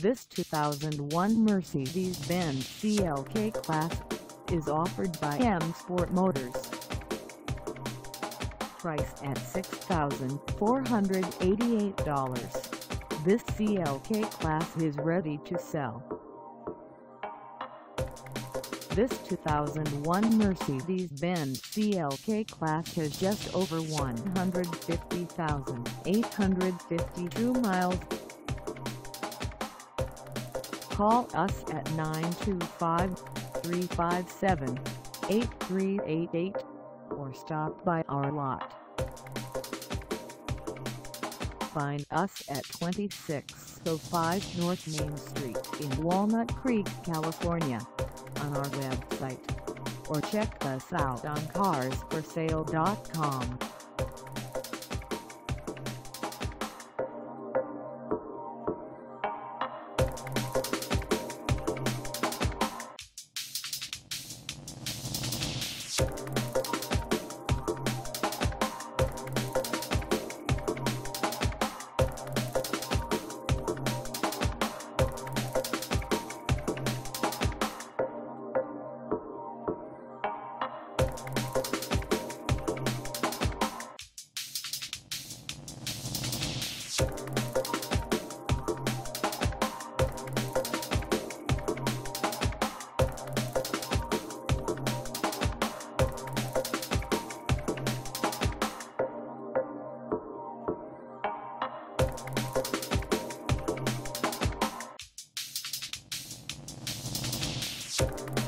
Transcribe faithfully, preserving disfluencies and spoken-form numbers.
This two thousand one Mercedes-Benz C L K Class is offered by M Sport Motors. Priced at six thousand four hundred eighty-eight dollars, this C L K Class is ready to sell. This two thousand one Mercedes-Benz C L K Class has just over one hundred fifty thousand eight hundred fifty-two miles. Call us at nine two five, three five seven, eight three eight eight or stop by our lot. Find us at twenty-six oh five North Main Street in Walnut Creek, California, on our website, or check us out on cars for sale dot com. You